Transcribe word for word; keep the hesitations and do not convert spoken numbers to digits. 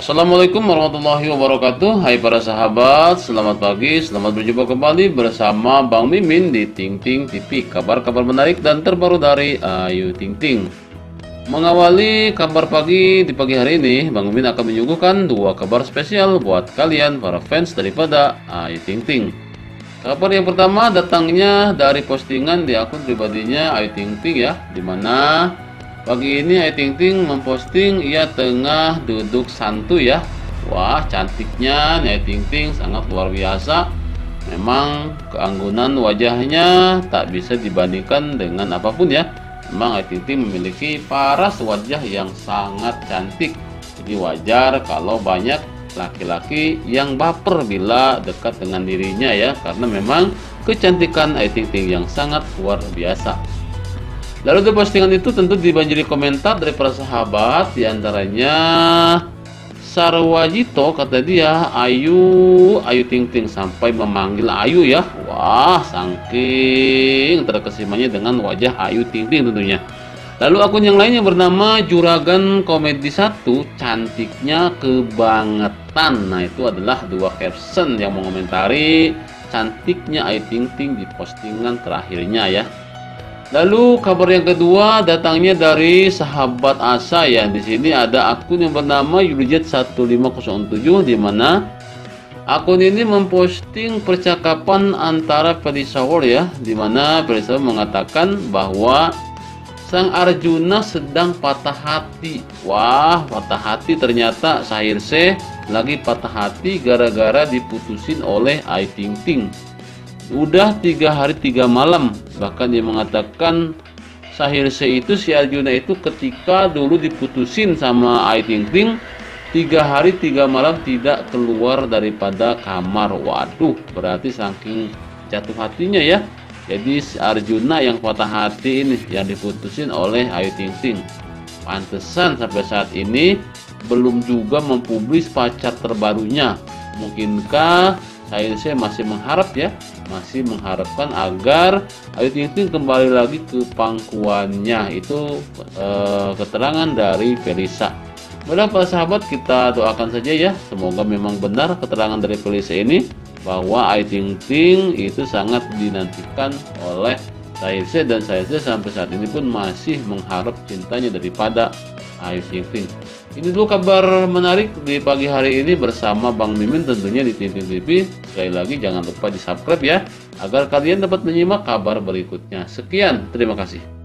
Assalamualaikum warahmatullahi wabarakatuh. Hai para sahabat, selamat pagi, selamat berjumpa kembali bersama Bang Mimin di Ting Ting T V. Kabar-kabar menarik dan terbaru dari Ayu Ting Ting. Mengawali kabar pagi di pagi hari ini, Bang Mimin akan menyuguhkan dua kabar spesial buat kalian para fans daripada Ayu Ting Ting. Kabar yang pertama datangnya dari postingan di akun pribadinya Ayu Ting Ting ya, dimana pagi ini Ayu Ting Ting memposting ia tengah duduk santuy ya. Wah, cantiknya Ayu Ting Ting sangat luar biasa. Memang keanggunan wajahnya tak bisa dibandingkan dengan apapun ya. Memang Ayu Ting Ting memiliki paras wajah yang sangat cantik. Jadi wajar kalau banyak laki-laki yang baper bila dekat dengan dirinya ya, karena memang kecantikan Ayu Ting Ting yang sangat luar biasa. Lalu di postingan itu tentu dibanjiri komentar dari para sahabat, diantaranya Sarwajito kata dia, Ayu, Ayu Ting Ting, sampai memanggil Ayu ya. Wah, saking terkesimanya dengan wajah Ayu Ting Ting tentunya. Lalu akun yang lainnya bernama Juragan Komedi satu, cantiknya kebangetan. Nah, itu adalah dua caption yang mengomentari cantiknya Ayu Ting Ting di postingan terakhirnya ya. Lalu kabar yang kedua datangnya dari sahabat Asa ya. Di sini ada akun yang bernama Yulijet satu lima nol tujuh, di mana akun ini memposting percakapan antara Perisawar ya, di mana Perisawar mengatakan bahwa Sang Arjuna sedang patah hati. Wah, patah hati ternyata Sahirse lagi patah hati gara-gara diputusin oleh Ayu Ting Ting. Udah tiga hari tiga malam. Bahkan dia mengatakan Sahirse itu, si Arjuna itu ketika dulu diputusin sama Ayu Ting Ting, tiga hari tiga malam tidak keluar daripada kamar. Waduh, berarti saking jatuh hatinya ya. Jadi si Arjuna yang patah hati ini yang diputusin oleh Ayu Ting Ting. Pantesan sampai saat ini belum juga mempublis pacar terbarunya. Mungkinkah Sahirse masih mengharap ya, masih mengharapkan agar Ayu Ting Ting kembali lagi ke pangkuannya. Itu eh, keterangan dari Felisa. Mudah para sahabat, kita doakan saja ya, semoga memang benar keterangan dari Felisa ini, bahwa Ayu Ting Ting itu sangat dinantikan oleh Sahirse, dan Sahirse sampai saat ini pun masih mengharap cintanya daripada Ayu Ting Ting. Ini dulu kabar menarik di pagi hari ini bersama Bang Mimin tentunya di Ting Ting T V. Sekali lagi jangan lupa di subscribe ya, agar kalian dapat menyimak kabar berikutnya. Sekian, terima kasih.